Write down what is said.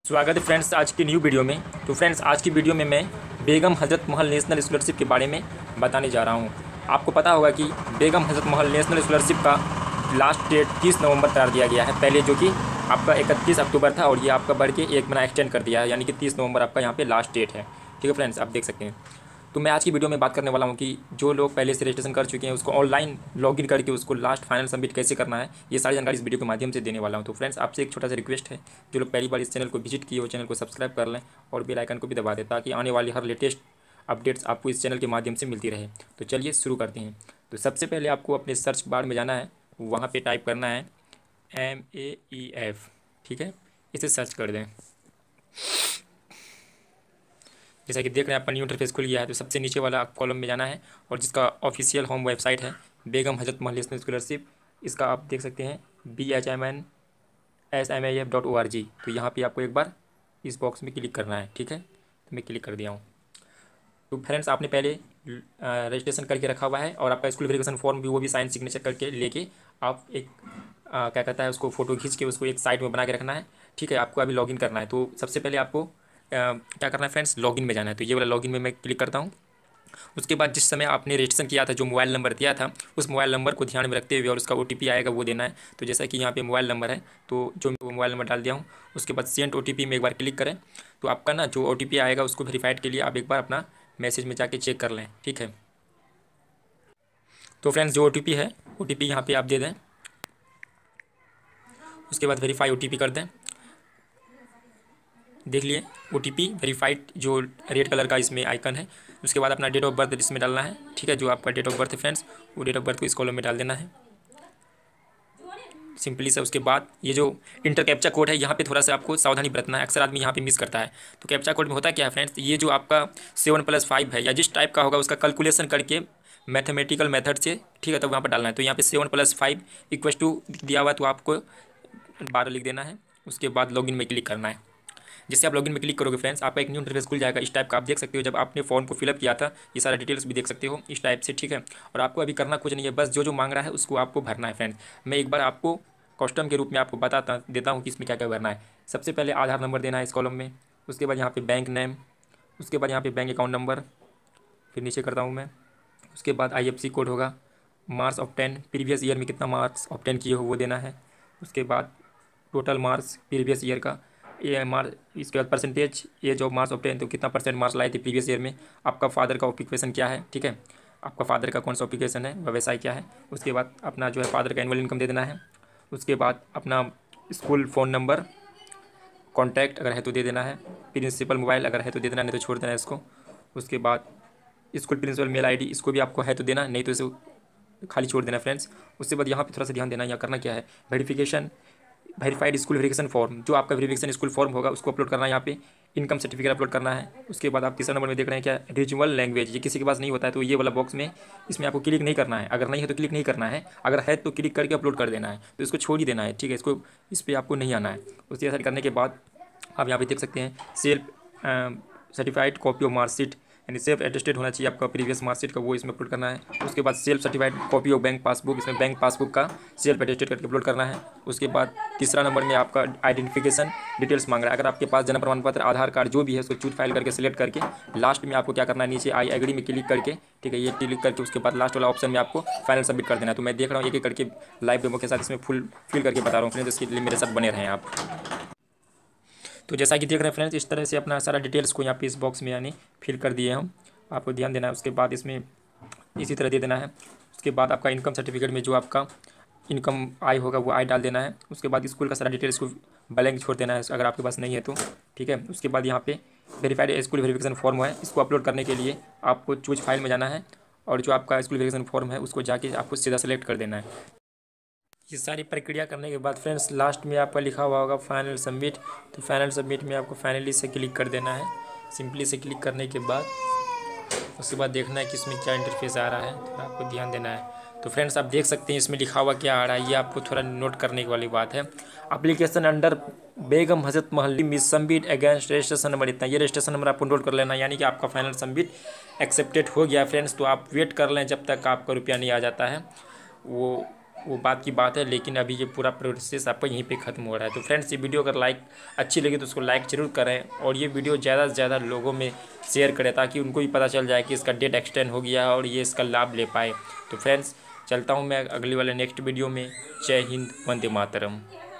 स्वागत है फ्रेंड्स आज की न्यू वीडियो में। तो फ्रेंड्स आज की वीडियो में मैं बेगम हज़रत महल नेशनल स्कॉलरशिप के बारे में बताने जा रहा हूं। आपको पता होगा कि बेगम हज़रत महल नेशनल स्कॉलरशिप का लास्ट डेट 30 नवंबर कर दिया गया है। पहले जो कि आपका 31 अक्टूबर था और ये आपका बढ़ के 1 महीना एक्सटेंड कर दिया है, यानी कि 30 नवंबर आपका यहाँ पर लास्ट डेट है। ठीक है फ्रेंड्स, आप देख सकते हैं। तो मैं आज की वीडियो में बात करने वाला हूं कि जो लोग पहले से रजिस्ट्रेशन कर चुके हैं उसको ऑनलाइन लॉगिन करके उसको लास्ट फाइनल सबमिट कैसे करना है, ये सारी जानकारी इस वीडियो के माध्यम से देने वाला हूं। तो फ्रेंड्स आपसे एक छोटा सा रिक्वेस्ट है, जो लोग पहली बार इस चैनल को विजिट किए वो चैनल को सब्सक्राइब कर लें और बेल आइकन को भी दबा दें ताकि आने वाली हर लेटेस्ट अपडेट्स आपको इस चैनल के माध्यम से मिलती रहे। तो चलिए शुरू करते हैं। तो सबसे पहले आपको अपने सर्च बार में जाना है, वहाँ पर टाइप करना है MAEF। ठीक है, इसे सर्च कर दें। जैसा कि देख रहे हैं आपका न्यू इंटरफेस खुल गया है। तो सबसे नीचे वाला कॉलम में जाना है और जिसका ऑफिशियल होम वेबसाइट है बेगम हज़रत महल नेशनल स्कॉलरशिप, इसका आप देख सकते हैं BHMNSMAF.org। तो यहाँ पे आपको एक बार इस बॉक्स में क्लिक करना है। ठीक है, तो मैं क्लिक कर दिया हूँ। तो फ्रेंड्स आपने पहले रजिस्ट्रेशन करके रखा हुआ है और आपका स्कूल वेरिफिकेशन फॉर्म भी वो भी साइन सिग्नेचर करके लेके आप एक क्या कहता है उसको फ़ोटो खींच के उसको एक साइड में बना के रखना है। ठीक है, आपको अभी लॉगिन करना है। तो सबसे पहले आपको क्या करना है फ्रेंड्स, लॉगिन में जाना है। तो ये वाला लॉगिन में मैं क्लिक करता हूँ। उसके बाद जिस समय आपने रजिस्ट्रेशन किया था, जो मोबाइल नंबर दिया था, उस मोबाइल नंबर को ध्यान में रखते हुए और उसका OTP आएगा वो देना है। तो जैसा कि यहाँ पे मोबाइल नंबर है, तो जो मैं मोबाइल नंबर डाल दिया हूँ, उसके बाद सेंड OTP में एक बार क्लिक करें। तो आपका ना जो OTP आएगा उसको वेरीफाइड के लिए आप एक बार अपना मैसेज में जाके चेक कर लें। ठीक है, तो फ्रेंड्स जो OTP है OTP यहाँ पर आप दे दें। उसके बाद वेरीफाई OTP कर दें। देख लिए OTP वेरीफाइड जो रेड कलर का इसमें आइकन है। उसके बाद अपना डेट ऑफ बर्थ इसमें डालना है। ठीक है, जो आपका डेट ऑफ बर्थ है फ्रेंड्स, वो डेट ऑफ बर्थ को इस कॉलम में डाल देना है सिंपली से। उसके बाद ये जो इंटर कैप्चा कोड है यहाँ पे थोड़ा सा आपको सावधानी बरतना है, अक्सर आदमी यहाँ पे मिस करता है। तो कैप्चा कोड में होता क्या है फ्रेंड्स, ये जो आपका 7+5 है या जिस टाइप का होगा उसका कैलकुलेशन करके मैथमेटिकल मेथड से, ठीक है, तो वहाँ पर डालना है। तो यहाँ पे 7+5 = दिया हुआ, तो आपको 12 लिख देना है। उसके बाद लॉगिन में क्लिक करना है। जिससे आप लॉगिन में क्लिक करोगे फ्रेंड्स आपका एक न्यू इंटरफेस खुल जाएगा। इस टाइप का आप देख सकते हो, जब आपने फॉर्म को फिलअप किया था ये सारा डिटेल्स भी देख सकते हो इस टाइप से। ठीक है, और आपको अभी करना कुछ नहीं है, बस जो जो मांग रहा है उसको आपको भरना है फ्रेंड्स। मैं एक बार आपको कस्टम के रूप में आपको बताता देता हूँ कि इसमें क्या क्या भरना है। सबसे पहले आधार नंबर देना है इस कॉलम में। उसके बाद यहाँ पर बैंक नेम, उसके बाद यहाँ पर बैंक अकाउंट नंबर, फिर नीचे करता हूँ मैं। उसके बाद IFSC कोड होगा, मार्क्स ऑब्टेन, प्रीवियस ईयर में कितना मार्क्स ऑब्टेन किए हो वो देना है। उसके बाद टोटल मार्क्स प्रीवियस ईयर का, ये मार्क्स, इसके बाद परसेंटेज, ये जो मार्क्स ऑब्टेन तो कितना % मार्क्स लाए थे प्रीवियस ईयर में। आपका फादर का ऑक्यूपेशन क्या है, ठीक है, आपका फादर का कौन सा ऑक्यूपेशन है, व्यवसाय क्या है। उसके बाद अपना जो है फादर का एनुअल इनकम दे देना है। उसके बाद अपना स्कूल फ़ोन नंबर, कॉन्टैक्ट अगर है तो दे देना है, प्रिंसिपल मोबाइल अगर है तो दे देना, नहीं तो छोड़ देना है इसको। उसके बाद स्कूल प्रिंसिपल मेल ID, इसको भी आपको है तो देना, नहीं तो इसे खाली छोड़ देना फ्रेंड्स। उसके बाद यहाँ पे थोड़ा सा ध्यान देना, यहाँ करना क्या है, वेरीफाइड स्कूल वेरिफिकेशन फॉर्म, जो आपका वेरिफिकेशन स्कूल फॉर्म होगा उसको अपलोड करना है। यहाँ पे इनकम सर्टिफिकेट अपलोड करना है। उसके बाद आप तीसरा नंबर में देख रहे हैं क्या, रीजनल लैंग्वेज, ये किसी के पास नहीं होता है तो ये वाला बॉक्स में इसमें आपको क्लिक नहीं करना है। अगर नहीं है तो क्लिक नहीं करना है, अगर है तो क्लिक करके अपलोड कर देना है, तो इसको छोड़ ही देना है। ठीक है, इसको इस पर आपको नहीं आना है। उसके साथ करने के बाद आप यहाँ पे देख सकते हैं self certified copy of marksheet, यानी सेल्फ अटेस्टेड होना चाहिए आपका प्रीवियस मार्कशीट का, वो इसमें अपलोड करना है। उसके बाद self certified copy of bank passbook, इसमें बैंक पासबुक का सेल्फ अटेस्टेड करके अपलोड करना है। उसके बाद तीसरा नंबर में आपका आइडेंटिफिकेशन डिटेल्स मांग रहा है। अगर आपके पास जन्म प्रमाण पत्र, आधार कार्ड जो भी है उसको चूज फाइल करके सिलेक्ट करके लास्ट में आपको क्या करना है, नीचे आई एग्री में क्लिक करके, ठीक है, ये क्लिक करके उसके बाद लास्ट वाला ऑप्शन में आपको फाइनल सबमिट कर देना है। तो मैं देख रहा हूँ एक एक करके लाइव डेमो के साथ इसमें फुल फिल करके बता रहा हूँ फ्रेंड्स, इसके लिए मेरे साथ बने रहें आप। तो जैसा कि देख रहे हैं फ्रेंड्स, इस तरह से अपना सारा डिटेल्स को यहाँ पे इस बॉक्स में यानी फिल कर दिए हम, आपको ध्यान देना है। उसके बाद इसमें इसी तरह दे देना है। उसके बाद आपका इनकम सर्टिफिकेट में जो आपका इनकम आय होगा वो आय डाल देना है। उसके बाद स्कूल का सारा डिटेल्स को ब्लैंक छोड़ देना है अगर आपके पास नहीं है तो, ठीक है। उसके बाद यहाँ पे वेरीफाइड स्कूल वेरिफिकेशन फॉर्म है, इसको अपलोड करने के लिए आपको चूज फाइल में जाना है और जो आपका स्कूल वेरिफिकेशन फॉर्म है उसको जाके आपको सीधा सेलेक्ट कर देना है। ये सारी प्रक्रिया करने के बाद फ्रेंड्स लास्ट में आपका लिखा हुआ होगा फाइनल सबमिट। तो फाइनल सबमिट में आपको फाइनली से क्लिक कर देना है। सिंपली से क्लिक करने के बाद उसके बाद देखना है कि इसमें क्या इंटरफेस आ रहा है, थोड़ा आपको ध्यान देना है। तो फ्रेंड्स आप देख सकते हैं इसमें लिखा हुआ क्या आ रहा है, ये आपको थोड़ा नोट करने वाली बात है। एप्लीकेशन अंडर बेगम हज़रत महल मिस सबमिट अगेंस्ट रजिस्ट्रेशन नंबर इतना, ये रजिस्ट्रेशन नंबर आपको नोट कर लेना, यानी कि आपका फाइनल सबमिट एक्सेप्टेड हो गया फ्रेंड्स। तो आप वेट कर लें जब तक आपका रुपया नहीं आ जाता है, वो वो बात की बात है, लेकिन अभी ये पूरा प्रोसेस आपका यहीं पे ख़त्म हो रहा है। तो फ्रेंड्स, ये वीडियो अगर अच्छी लगी तो उसको लाइक ज़रूर करें, और ये वीडियो ज़्यादा से ज़्यादा लोगों में शेयर करें, ताकि उनको भी पता चल जाए कि इसका डेट एक्सटेंड हो गया है और ये इसका लाभ ले पाए। तो फ्रेंड्स, चलता हूँ मैं अगली वाले नेक्स्ट वीडियो में। जय हिंद, वंदे मातरम।